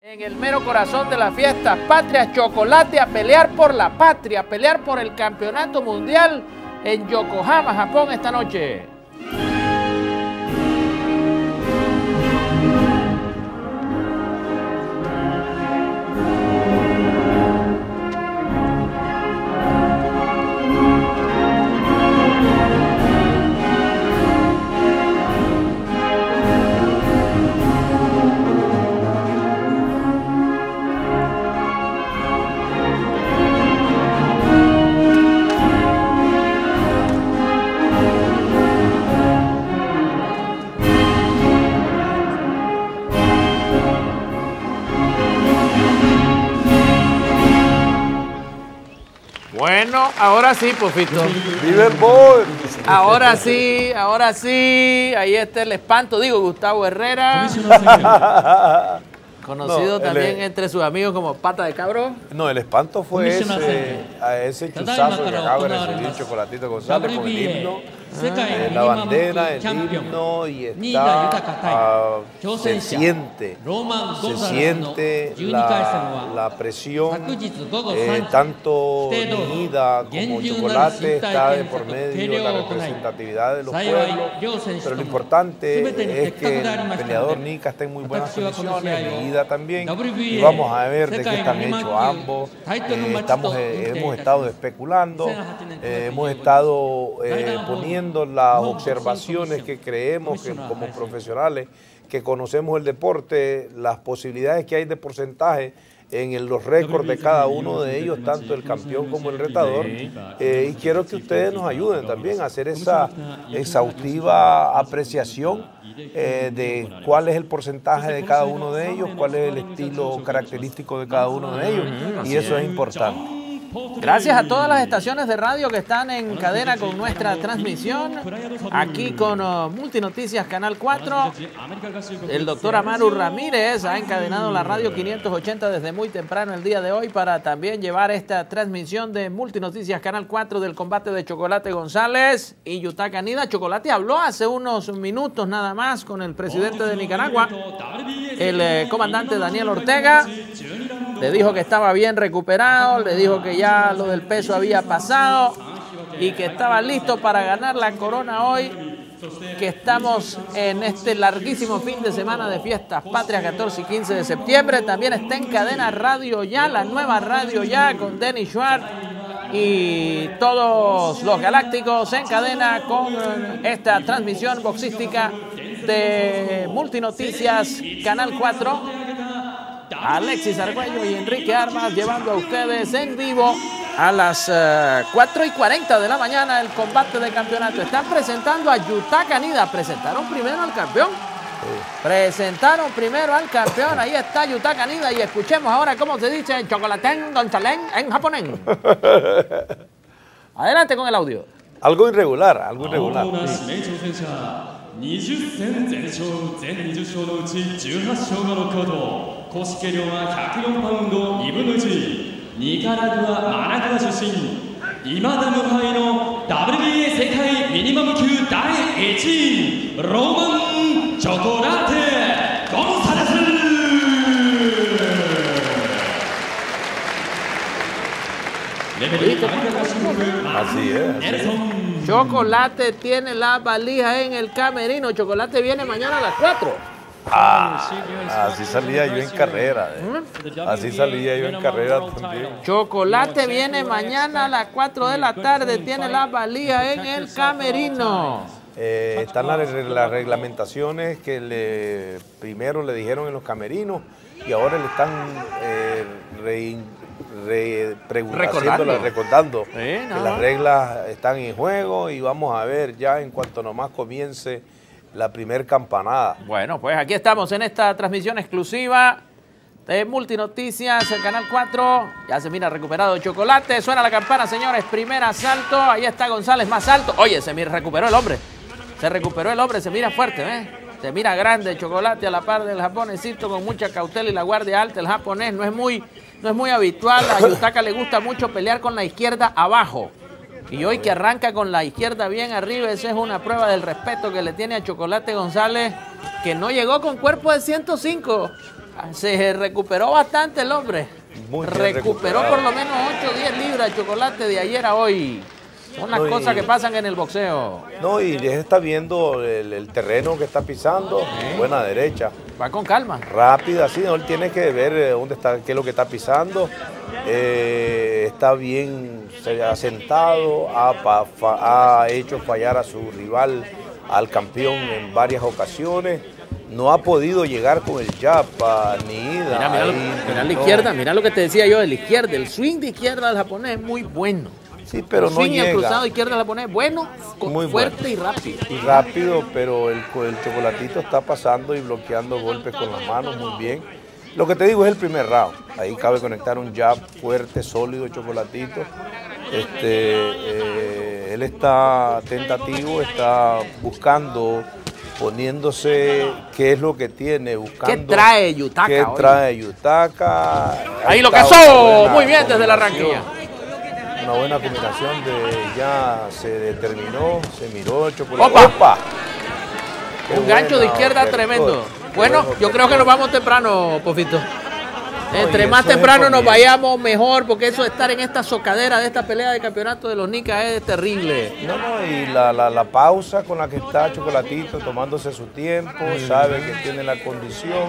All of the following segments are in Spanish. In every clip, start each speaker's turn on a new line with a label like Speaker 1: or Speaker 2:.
Speaker 1: En el mero corazón de las fiestas patrias, Chocolate a pelear por la patria, a pelear por el campeonato mundial en Yokohama, Japón, esta noche. Bueno, ahora sí, Pofito.
Speaker 2: ¡Vive el boy!
Speaker 1: Ahora sí, ahí está el espanto, digo, Gustavo Herrera. Conocido también entre sus amigos como Pata de Cabro.
Speaker 2: No, el espanto fue ese chuzazo que acaba de recibir Chocolatito González con el himno, la bandera, el himno, y se siente la presión, tanto Nida como Chocolate está de por medio de la representatividad de los pueblos, pero lo importante es que el peleador Nika está en muy buenas condiciones, Nida también, y vamos a ver de qué están hechos ambos. Hemos estado especulando, hemos estado poniendo las observaciones que creemos que como profesionales que conocemos el deporte, las posibilidades que hay de porcentaje en los récords de cada uno de ellos, tanto el campeón como el retador, y quiero que ustedes nos ayuden también a hacer esa exhaustiva apreciación de cuál es el porcentaje de cada uno de ellos, cuál es el estilo característico de cada uno de ellos, y eso es importante.
Speaker 1: Gracias a todas las estaciones de radio que están en cadena con nuestra transmisión, aquí con Multinoticias Canal 4. El doctor Amaru Ramírez ha encadenado la radio 580 desde muy temprano el día de hoy para también llevar esta transmisión de Multinoticias Canal 4 del combate de Chocolate González y Yutaka Nida. Chocolate habló hace unos minutos nada más con el presidente de Nicaragua, el comandante Daniel Ortega. Le dijo que estaba bien recuperado, le dijo que ya lo del peso había pasado y que estaba listo para ganar la corona hoy, que estamos en este larguísimo fin de semana de fiestas patrias, 14 y 15 de septiembre. También está en cadena Radio Ya, la nueva Radio Ya con Denny Schwartz y todos los galácticos en cadena con esta transmisión boxística de Multinoticias Canal 4. Alexis Argüello y Enrique Armas llevando a ustedes en vivo a las 4:40 de la mañana el combate de campeonato. Están presentando a Yutaka Nida. Presentaron primero al campeón. Presentaron primero al campeón. Ahí está Yutaka Nida y escuchemos ahora cómo se dice Chocolatén González en japonés. Adelante con el audio.
Speaker 2: Algo irregular, algo irregular.
Speaker 3: 20戦全勝全20勝のうち18勝がノックアウト、公式計量は104パウンド2分の1、ニカラグア・マナグア出身、未だ無敗の WBA 世界ミニマム級第1位、ローマン・チョコラテ・ゴンサレス。
Speaker 2: Así es.
Speaker 1: Chocolate tiene las valijas en el camerino. Chocolate viene mañana a las 4.
Speaker 2: Así salía yo en carrera. Así salía yo en carrera también.
Speaker 1: Chocolate viene mañana a las 4 de la tarde. Tiene las valijas en el camerino.
Speaker 2: Están las reglamentaciones que primero le dijeron en los camerinos y ahora le están recordando que las reglas están en juego y vamos a ver ya en cuanto nomás comience la primer campanada.
Speaker 1: Bueno, pues aquí estamos en esta transmisión exclusiva de Multinoticias, el Canal 4. Ya se mira recuperado Chocolate, suena la campana, señores, primer asalto, ahí está González más alto. Oye, se recuperó el hombre, se mira fuerte, se mira grande Chocolate a la par del japonesito con mucha cautela y la guardia alta. El japonés no es muy habitual, a Yutaka le gusta mucho pelear con la izquierda abajo. Y hoy que arranca con la izquierda bien arriba, esa es una prueba del respeto que le tiene a Chocolate González, que no llegó con cuerpo de 105. Se recuperó bastante el hombre.
Speaker 2: Muy bien
Speaker 1: recuperó por lo menos 8 o 10 libras de Chocolate de ayer a hoy. Son las cosas que pasan en el boxeo.
Speaker 2: No, y ya está viendo el terreno que está pisando, buena derecha.
Speaker 1: Va con calma.
Speaker 2: Rápida, sí, no, él tiene que ver dónde está, qué es lo que está pisando. Está bien asentado, ha hecho fallar a su rival, al campeón en varias ocasiones. No ha podido llegar con el jab ni ida.
Speaker 1: Mira la izquierda, mira lo que te decía yo de la izquierda. El swing de izquierda del japonés es muy bueno.
Speaker 2: Sí, pero no llega.
Speaker 1: El cruzado izquierda del japonés bueno, muy fuerte y rápido.
Speaker 2: Y rápido, pero el Chocolatito está pasando y bloqueando golpes con las manos muy bien. Lo que te digo es el primer round. Ahí cabe conectar un jab fuerte, sólido, Chocolatito. Él está tentativo, está buscando, poniéndose qué es lo que tiene, buscando.
Speaker 1: ¿Qué trae Yutaka?
Speaker 2: ¿Qué trae Yutaka?
Speaker 1: Ahí lo cazó muy bien desde la ranquilla.
Speaker 2: Una buena combinación ya se determinó, se miró el Chocolate.
Speaker 1: ¡Opa! Un gancho de izquierda tremendo. Bueno, yo creo que nos vamos temprano, Pofito. Entre más temprano nos vayamos, mejor, porque eso de estar en esta socadera de esta pelea de campeonato de los Nicas es terrible.
Speaker 2: No, y la pausa con la que está Chocolatito, tomándose su tiempo, sabe que tiene la condición.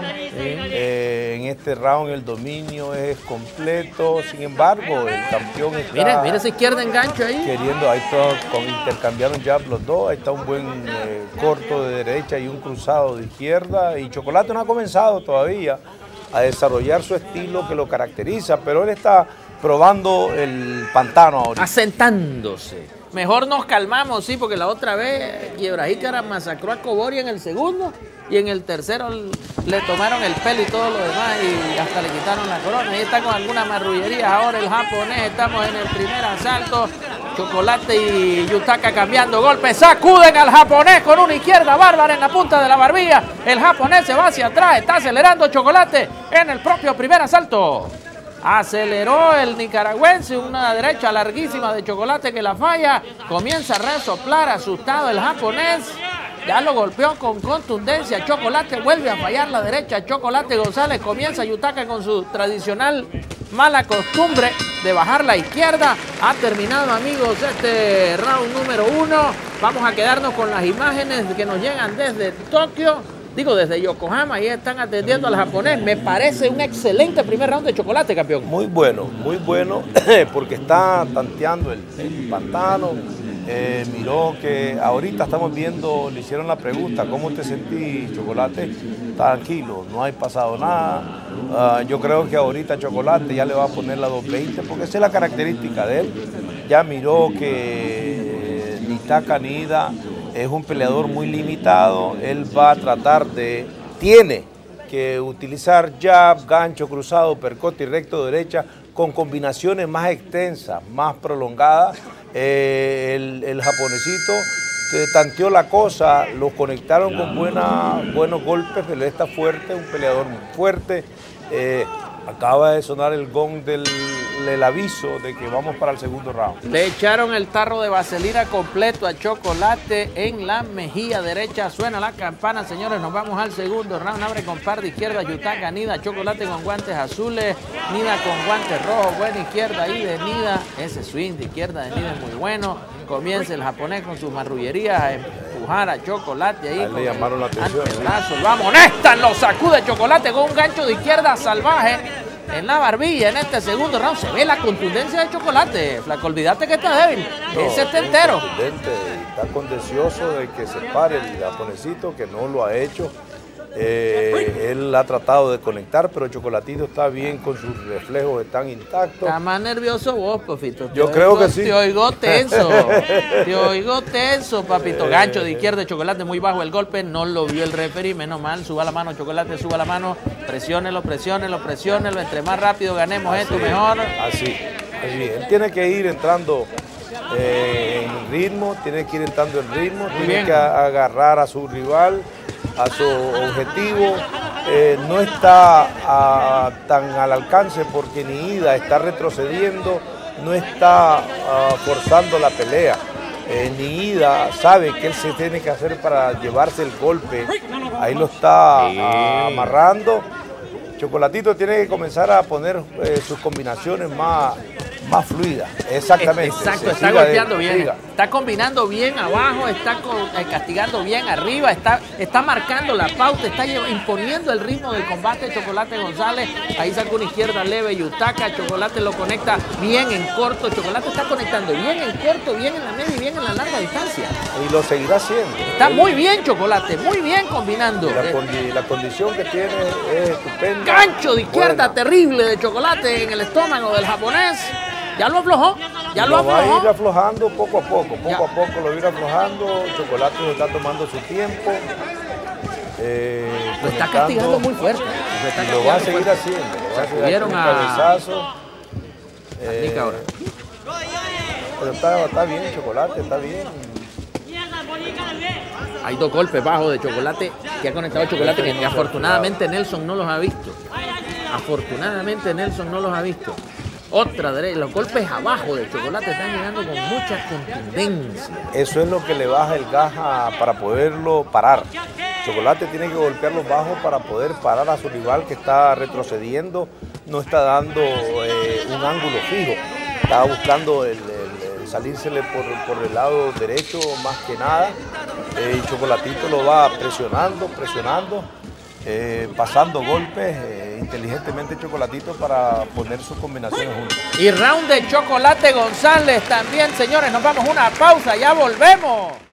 Speaker 2: En este round el dominio es completo, sin embargo, el campeón está...
Speaker 1: Mira esa izquierda engancho ahí.
Speaker 2: Queriendo, ahí intercambiaron jab los dos, ahí está un buen corto de derecha y un cruzado de izquierda, y Chocolate no ha comenzado todavía a desarrollar su estilo que lo caracteriza, pero él está probando el pantano ahorita.
Speaker 1: Asentándose. Mejor nos calmamos, sí, porque la otra vez Quiebra Jícara masacró a Cobori en el segundo y en el tercero le tomaron el pelo y todo lo demás y hasta le quitaron la corona. Y está con algunas marrullerías ahora el japonés. Estamos en el primer asalto. Chocolate y Yutaka cambiando golpes, sacuden al japonés con una izquierda bárbara en la punta de la barbilla. El japonés se va hacia atrás, está acelerando Chocolate en el propio primer asalto. Aceleró el nicaragüense, una derecha larguísima de Chocolate que la falla. Comienza a resoplar asustado el japonés. Ya lo golpeó con contundencia. Chocolate vuelve a fallar la derecha. Chocolate González comienza Yutaka con su tradicional mala costumbre de bajar la izquierda. Ha terminado, amigos, este round número 1. Vamos a quedarnos con las imágenes que nos llegan desde Tokio. Desde Yokohama, ahí están atendiendo al japonés. Me parece un excelente primer round de Chocolate, campeón.
Speaker 2: Muy bueno, porque está tanteando el pantano. Miró que ahorita estamos viendo, le hicieron la pregunta, ¿cómo te sentís, Chocolate? Tranquilo, no hay pasado nada. Yo creo que ahorita Chocolate ya le va a poner la 220, porque esa es la característica de él. Ya miró que Yutaka Nida es un peleador muy limitado. Él va a tratar tiene que utilizar jab, gancho, cruzado, uppercut y recto derecha con combinaciones más extensas, más prolongadas. El japonesito tanteó la cosa, lo conectaron con buenos golpes, pero él está fuerte, un peleador muy fuerte. Acaba de sonar el gong del aviso de que vamos para el segundo round.
Speaker 1: Le echaron el tarro de vaselina completo a Chocolate en la mejilla derecha. Suena la campana, señores. Nos vamos al segundo round. Abre con par de izquierda Yutaka Nida. Chocolate con guantes azules. Nida con guantes rojos. Buena izquierda ahí de Nida. Ese swing de izquierda de Nida es muy bueno. Comienza el japonés con sus marrullerías a empujar a Chocolate ahí.
Speaker 2: Le llamaron la atención.
Speaker 1: Vamos, Néstor lo sacude Chocolate con un gancho de izquierda salvaje en la barbilla. En este segundo round se ve la contundencia de Chocolate. Flaco, olvídate que está débil. Ese está entero.
Speaker 2: Está condencioso de que se pare el japonesito, que no lo ha hecho. Él ha tratado de conectar, pero Chocolatito está bien, con sus reflejos están intactos.
Speaker 1: Está más nervioso vos, Pofito.
Speaker 2: Yo creo que sí.
Speaker 1: Te oigo tenso. Te oigo tenso, papito. Gancho de izquierda de Chocolate, muy bajo el golpe. No lo vio el referee, menos mal. Suba la mano, Chocolate, suba la mano. Presiónelo. Entre más rápido ganemos esto, mejor.
Speaker 2: Así. Él tiene que ir entrando en ritmo, tiene que agarrar a su rival, a su objetivo. No está tan al alcance porque Nida está retrocediendo, no está forzando la pelea. Nida sabe que él se tiene que hacer para llevarse el golpe, ahí lo está amarrando. Chocolatito tiene que comenzar a poner sus combinaciones más fluidas. Exactamente.
Speaker 1: Exacto, está golpeando bien. Está combinando bien abajo, está castigando bien arriba, está marcando la pauta, está imponiendo el ritmo del combate. Chocolate González, ahí saca una izquierda leve y Utaka. Chocolate lo conecta bien en corto. Chocolate está conectando bien en corto, bien en la media y bien en la larga distancia.
Speaker 2: Y lo seguirá haciendo.
Speaker 1: Está muy bien Chocolate, muy bien combinando.
Speaker 2: La condición que tiene es estupenda.
Speaker 1: Gancho de izquierda terrible de Chocolate en el estómago del japonés. Ya lo aflojó, ya lo aflojó.
Speaker 2: Va a ir aflojando poco a poco lo va a ir aflojando. Chocolate se está tomando su tiempo.
Speaker 1: Lo está castigando muy fuerte.
Speaker 2: Lo va a seguir haciendo.
Speaker 1: Sacudieron a
Speaker 2: cabezazo. Pero está bien Chocolate, está bien.
Speaker 1: Hay dos golpes bajos de Chocolate que ha conectado Chocolate que afortunadamente Nelson no los ha visto. Afortunadamente Nelson no los ha visto. Otra derecha, los golpes abajo de Chocolate están llegando con mucha contundencia.
Speaker 2: Eso es lo que le baja el gas para poderlo parar. Chocolate tiene que golpear los bajos para poder parar a su rival que está retrocediendo, no está dando un ángulo fijo, está buscando salírsele por el lado derecho más que nada. Y Chocolatito lo va presionando, pasando golpes inteligentemente Chocolatito para poner sus combinaciones juntas.
Speaker 1: Y round de Chocolate González también, señores. Nos vamos a una pausa, ya volvemos.